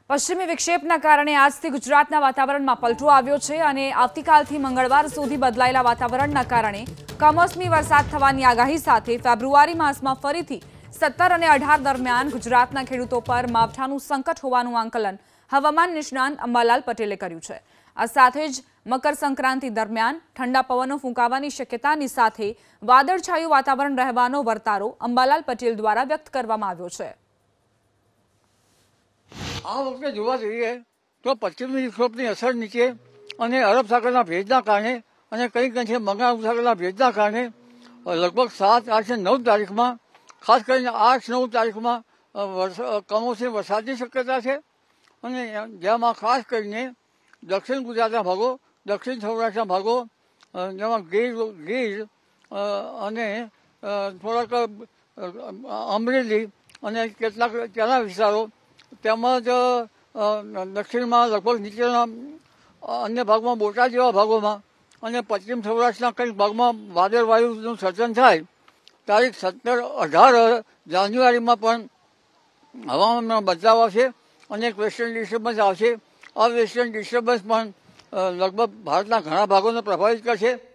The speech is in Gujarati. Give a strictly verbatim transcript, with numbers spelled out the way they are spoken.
પશ્ચિમી વિક્ષેપના કારણે આજથી ગુજરાતના વાતાવરણમાં પલટો આવ્યો છે અને આવતીકાલથી મંગળવાર સુધી બદલાયેલા વાતાવરણના કારણે કમોસમી વરસાદ થવાની આગાહી સાથે ફેબ્રુઆરી માસમાં ફરીથી સત્તર અને અઢાર દરમિયાન ગુજરાતના ખેડૂતો પર માવઠાનું સંકટ હોવાનું આંકલન હવામાન નિષ્ણાંત અંબાલાલ પટેલે કર્યું છે। આ સાથે જ મકર સંક્રાંતિ દરમિયાન ઠંડા પવનો ફૂંકાવાની શક્યતાની સાથે વાદળછાયું વાતાવરણ રહેવાનો વર્તારો અંબાલાલ પટેલ દ્વારા વ્યક્ત કરવામાં આવ્યો છે। આ વખતે જોવા જઈએ તો પશ્ચિમી વિક્ષોભની અસર નીચે અને અરબ સાગરના ભેજના કારણે અને કંઈક અંશે બંગાળ ઉપસાગરના ભેજના કારણે લગભગ સાત આઠ અને નવ તારીખમાં ખાસ કરીને આઠ નવ તારીખમાં કમોસમી વરસાદની શક્યતા છે અને જેમાં ખાસ કરીને દક્ષિણ ગુજરાતના ભાગો દક્ષિણ સૌરાષ્ટ્રના ભાગો જેમાં ગીર ગીર અને થોડાક અમરેલી અને કેટલાક ત્યાંના વિસ્તારો તેમજ દક્ષિણમાં લગભગ નીચેના અન્ય ભાગમાં બોટાદ જેવા ભાગોમાં અને પશ્ચિમ સૌરાષ્ટ્રના કંઈક ભાગમાં વાદળવાયુનું સર્જન થાય। તારીખ સત્તર અઢાર જાન્યુઆરીમાં પણ હવામાનમાં બદલાવ આવશે અને એક વેસ્ટર્ન ડિસ્ટર્બન્સ આવશે। આ વેસ્ટર્ન ડિસ્ટર્બન્સ પણ લગભગ ભારતના ઘણા ભાગોને પ્રભાવિત કરશે।